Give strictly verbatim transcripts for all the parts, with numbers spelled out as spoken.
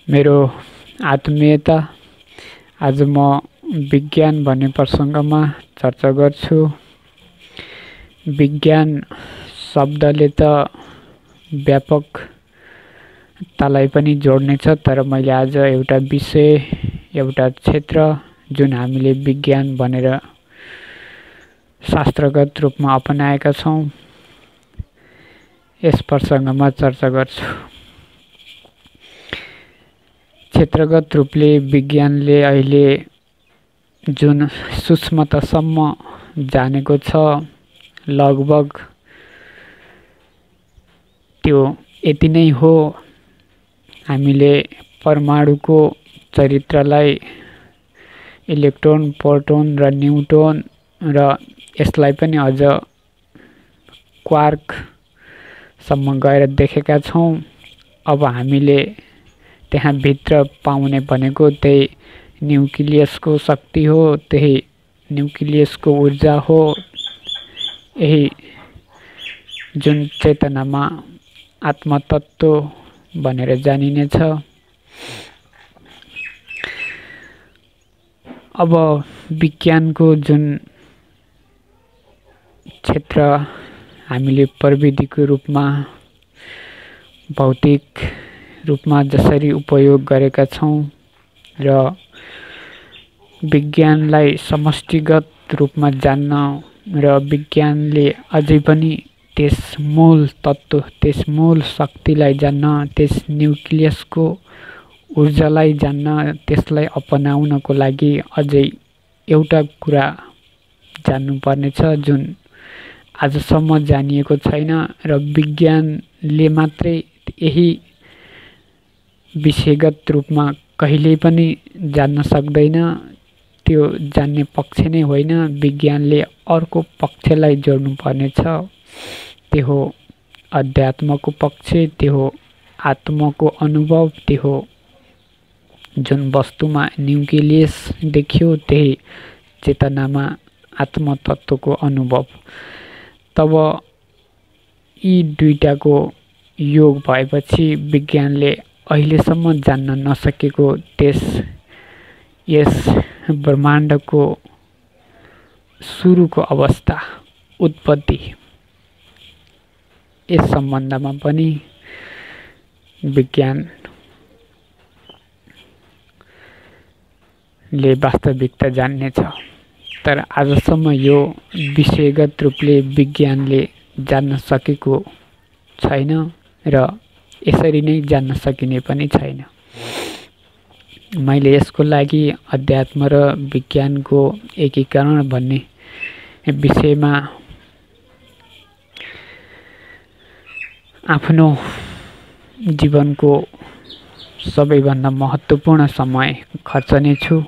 मेरो आत्मीयता। आज म विज्ञान भन्ने प्रसङ्गमा चर्चा गर्छु। विज्ञान शब्दले त व्यापकतालाई पनि जोड्नेछ, तर मैले आज एउटा विषय, एउटा क्षेत्र जुन हामीले विज्ञान भनेर शास्त्रगत रूपमा अपनाएका छौँ, यस प्रसङ्गमा चर्चा गर्छु। क्षेत्रगत रूपले विज्ञानले अहिले जुन सूक्ष्मतासम्म जानेको छ, लगभग त्यो यति नै हो। हामीले परमाणुको चरित्रलाई इलेक्ट्रोन, प्रोटोन र न्युट्रोन र यसलाई पनि अझ क्वार्कसम्म गएर देखेका छौँ। अब हामीले त्यहाँ भित्र पाउने भनेको त्यही न्युक्लियसको शक्ति हो, त्यही न्युक्लियसको ऊर्जा हो, यही जुन चेतनामा आत्मतत्त्व भनेर जानिनेछ। अब विज्ञानको जुन क्षेत्र हामीले प्रविधिको रूपमा, भौतिक रूपमा जसरी उपयोग गरेका छौँ र विज्ञानलाई समष्टिगत रूपमा जान्न र विज्ञानले अझै पनि त्यस मूल तत्त्व, त्यस मूल शक्तिलाई जान्न, त्यस न्युक्लियसको ऊर्जालाई जान्न, त्यसलाई अपनाउनको लागि अझै एउटा कुरा जान्नुपर्नेछ जुन आजसम्म जानिएको छैन र विज्ञानले मात्रै यही विषयगत रूपमा कहिल्यै पनि जान्न सक्दैन। त्यो जान्ने पक्ष नै होइन, विज्ञानले अर्को पक्षलाई जोड्नु पर्नेछ। त्यो हो अध्यात्मको पक्ष, त्यो हो आत्मको अनुभव, त्यो हो जुन वस्तुमा न्युक्लियस देखियो त्यही चेतनामा आत्मतत्त्वको अनुभव। तब यी दुईटाको योग भएपछि विज्ञानले अहिलेसम्म जान्न नसकेको त्यस यस ब्रह्माण्डको सुरुको अवस्था, उत्पत्ति, यस सम्बन्धमा पनि विज्ञानले वास्तविकता जान्नेछ। तर आजसम्म यो विषयगत रूपले विज्ञानले जान्न सकेको छैन र यसरी नै जान्न सकिने पनि छैन। मैले यसको लागि अध्यात्म र विज्ञानको एकीकरण भन्ने विषयमा आफ्नो जीवनको सबैभन्दा महत्त्वपूर्ण समय खर्चने छु।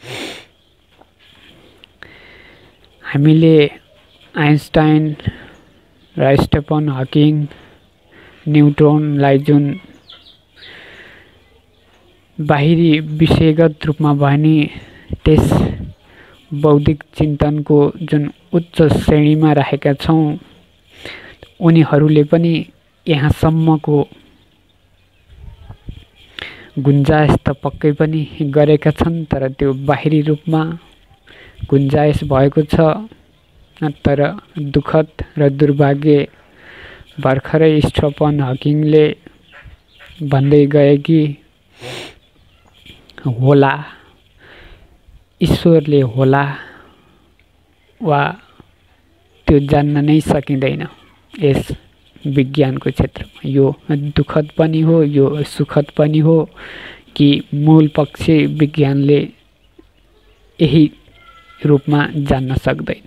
हामीले आइन्स्टाइन र स्टेफन हकिङ, न्युट्रोनलाई जुन बाहिरी विषयगत रूपमा भने त्यस बौद्धिक चिन्तनको जुन उच्च श्रेणीमा राखेका छौँ, उनीहरूले पनि यहाँसम्मको गुन्जायस त पक्कै पनि गरेका छन्, तर त्यो बाहिरी रूपमा गुन्जायस भएको छ। तर दुःखद र दुर्भाग्य भर्खरै स्टेफन हकिङले भन्दै गए कि होला, ईश्वरले होला वा त्यो जान्न नै सकिँदैन यस विज्ञानको क्षेत्रमा। यो दुःखद पनि हो, यो सुखद पनि हो कि मूल पक्ष विज्ञानले यही रूपमा जान्न सक्दैन।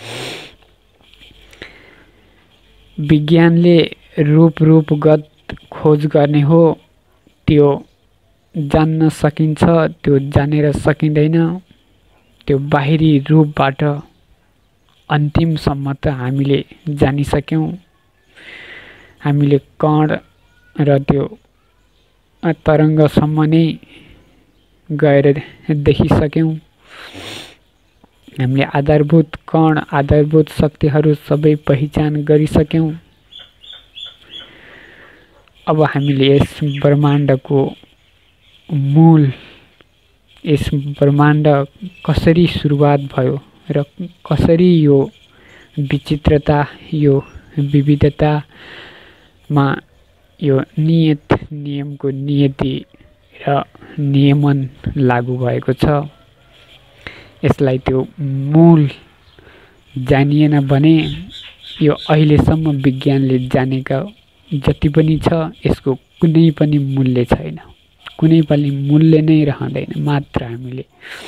विज्ञानले रूप रूपगत खोज गर्ने हो, त्यो जान्न सकिन्छ, त्यो जानेर सकिँदैन। त्यो बाहिरी रूपबाट अन्तिमसम्म त हामीले जानिसक्यौँ। हामीले कण र त्यो तरङ्गसम्म नै गएर देखिसक्यौँ। हामीले आधारभूत कण, आधारभूत शक्तिहरू सबै पहिचान गरिसक्यौँ। अब हामीले यस ब्रह्माण्डको मूल यस ब्रह्माण्ड कसरी सुरुवात भयो र कसरी यो विचित्रता यो विविधतामा यो नियत नियमको नियति र नियमन लागू भएको छ यसलाई त्यो मूल जानिएन भने यो अहिलेसम्म विज्ञानले जानेका जति पनि छ यसको कुनै पनि मूल्य छैन कुनै पनि मूल्य नै रहँदैन मात्र हामीले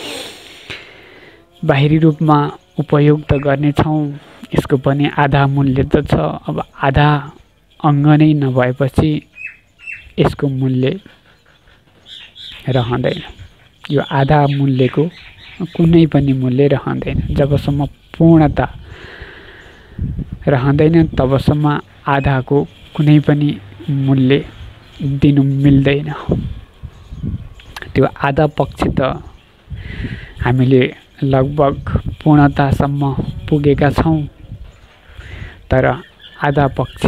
बाहिरी रूपमा उपयोग त गर्नेछौँ यसको पनि आधा मूल्य त छ अब आधा अङ्ग नै नभएपछि यसको मूल्य रहँदैन यो आधा मूल्यको कुनै पनि मूल्य रहँदैन जबसम्म पूर्णता रहँदैन तबसम्म आधाको कुनै पनि मूल्य दिनु मिल्दैन त्यो आधा पक्ष त हामीले लगभग पूर्णतासम्म पुगेका छौँ तर आधा पक्ष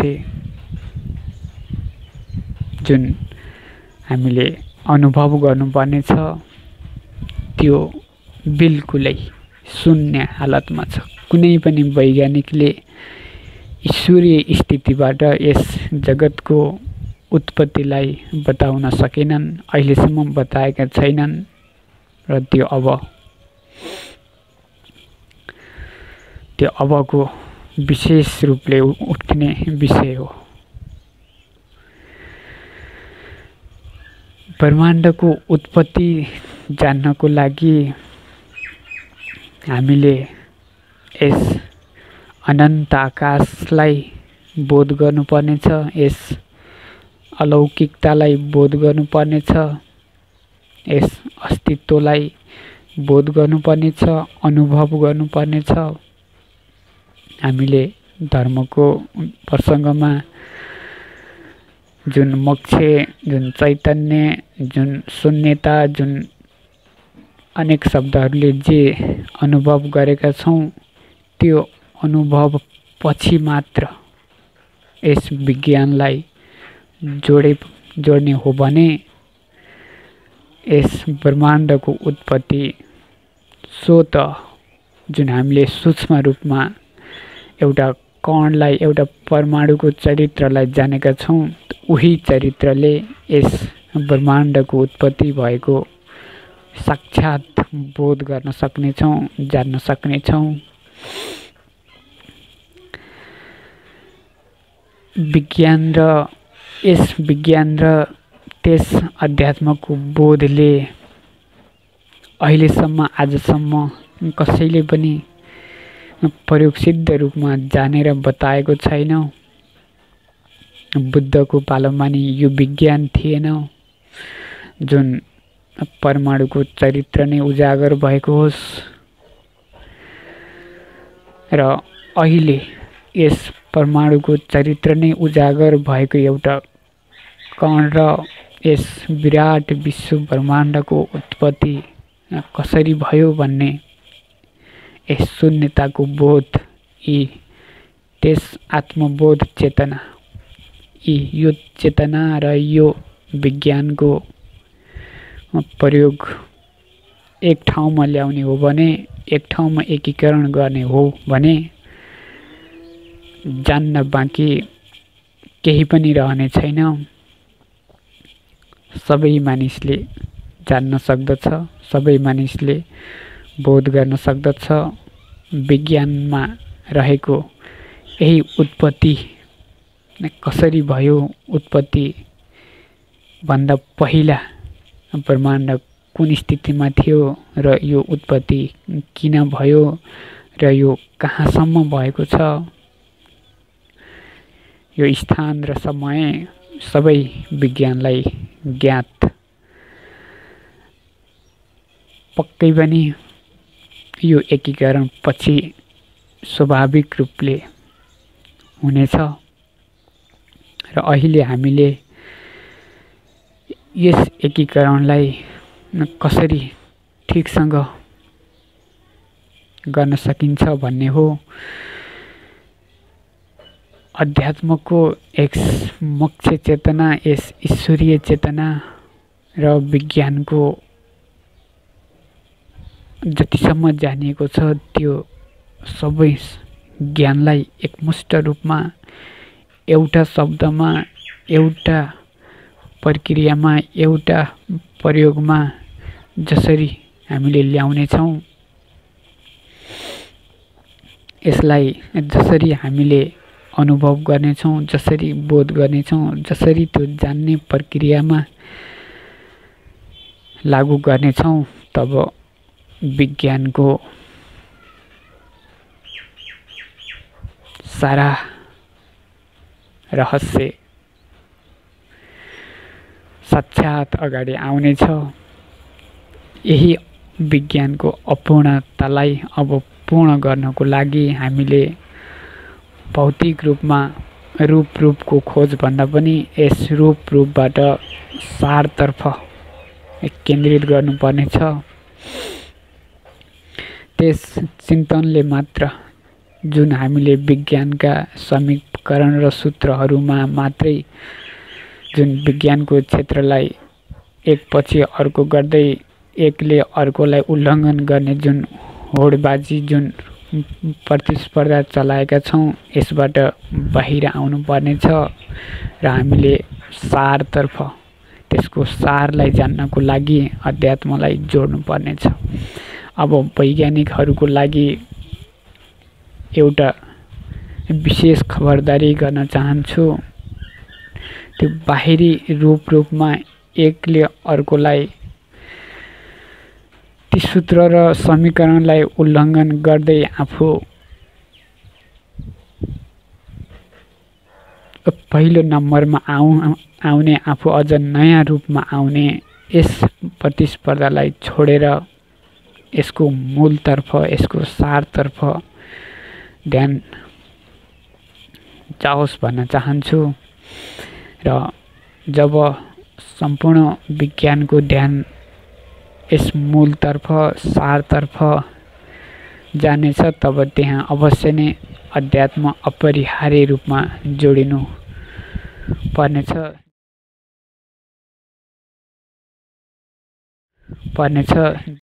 जुन हामीले अनुभव गर्नुपर्ने छ त्यो बिल्कुलै शून्य हालतमा छ कुनै पनि वैज्ञानिकले ईश्वरीय स्थितिबाट यस जगतको उत्पत्तिलाई बताउन सकेनन् अहिलेसम्म बताएका छैनन् र त्यो अब त्यो अबको विशेष रूपले उठ्ने विषय हो ब्रह्माण्डको उत्पत्ति जान्नको लागि हामीले यस अनन्त आकाशलाई बोध गर्नुपर्नेछ यस अलौकिकतालाई बोध गर्नुपर्नेछ यस अस्तित्वलाई बोध गर्नुपर्नेछ अनुभव गर्नुपर्नेछ हामीले धर्मको प्रसङ्गमा जुन मोक्ष जुन चैतन्य जुन शून्यता जुन अनेक शब्दहरूले जे अनुभव गरेका छौँ त्यो अनुभव पछि मात्र यस विज्ञानलाई जोडे जोड्ने हो भने यस ब्रह्माण्डको उत्पत्ति स्वत जुन हामीले सूक्ष्म रूपमा एउटा कणलाई एउटा परमाणुको चरित्रलाई जानेका छौँ उही चरित्रले यस ब्रह्माण्डको उत्पत्ति भएको साक्षात बोध गर्न सक्नेछौँ जान्न सक्नेछौँ विज्ञान र यस विज्ञान र त्यस अध्यात्मको बोधले अहिलेसम्म आजसम्म कसैले पनि प्रयोगसिद्ध रूपमा जानेर बताएको छैन बुद्धको पालोमा नि यो विज्ञान थिएन जुन परमाणुको चरित्र नै उजागर भएको होस् र अहिले यस परमाणुको चरित्र नै उजागर भएको एउटा कण र यस विराट विश्व ब्रह्माण्डको उत्पत्ति कसरी भयो भन्ने यस शून्यताको बोध यी त्यस आत्मबोध चेतना यी यो चेतना र यो विज्ञानको प्रयोग एक ठाउँमा ल्याउने हो भने एक ठाउँमा एकीकरण गर्ने हो भने जान्न बाँकी केही पनि रहने छैन सबै मानिसले जान्न सक्दछ सबै मानिसले बोध गर्न सक्दछ विज्ञानमा रहेको यही उत्पत्ति कसरी भयो उत्पत्ति भन्दा पहिला ब्रह्माण्ड कुन स्थितिमा थियो र यो उत्पत्ति किन भयो र यो कहाँसम्म भएको छ यो स्थान र समय सबै विज्ञानलाई ज्ञात पक्कै पनि यो एकीकरण पछि स्वाभाविक रूपले हुनेछ र अहिले हामीले यस एकीकरणलाई कसरी ठिकसँग गर्न सकिन्छ भन्ने हो अध्यात्मको एक मोक्ष चेतना यस ईश्वरीय चेतना र विज्ञानको जतिसम्म जानिएको छ त्यो सबै ज्ञानलाई एकमुष्ट रूपमा एउटा शब्दमा, एउटा प्रक्रियामा, एउटा प्रयोगमा जसरी हामीले ल्याउने छौँ, यसलाई जसरी हामीले अनुभव गर्नेछौँ, जसरी बोध गर्नेछौँ, जसरी त्यो जान्ने प्रक्रियामा लागू गर्नेछौँ, तब विज्ञानको सारा रहस्य साक्षात अगाडि आउनेछ। यही विज्ञानको अपूर्णतालाई अब पूर्ण गर्नको लागि हामीले भौतिक रूपमा रूप रूपको खोज भन्दा पनि यस रूप रूपबाट सारतर्फ केन्द्रित गर्नुपर्नेछ। त्यस चिन्तनले मात्र जुन हामीले विज्ञानका समीकरण र सूत्रहरूमा मात्रै जुन विज्ञानको क्षेत्रलाई एकपछि अर्को गर्दै एकले अर्कोलाई उल्लङ्घन गर्ने जुन होडबाजी, जुन प्रतिस्पर्धा चलाएका छौँ, यसबाट बाहिर आउनुपर्नेछ र हामीले सारतर्फ, त्यसको सारलाई जान्नको लागि अध्यात्मलाई जोड्नुपर्नेछ। अब वैज्ञानिकहरूको लागि एउटा विशेष खबरदारी गर्न चाहन्छु। त्यो बाहिरी रूप रूपमा एकले अर्कोलाई ती सूत्र र समीकरणलाई उल्लङ्घन गर्दै आफू पहिलो नम्बरमा आउ आउने आफू अझ नयाँ रूपमा आउने यस प्रतिस्पर्धालाई छोडेर यसको मूलतर्फ, यसको सारतर्फ ध्यान जाओस् भन्न चाहन्छु। र जब सम्पूर्ण विज्ञानको ध्यान यस मूलतर्फ, सारतर्फ जानेछ, तब त्यहाँ अवश्य नै अध्यात्म अपरिहार्य रूपमा जोडिनु पर्नेछ पर्नेछ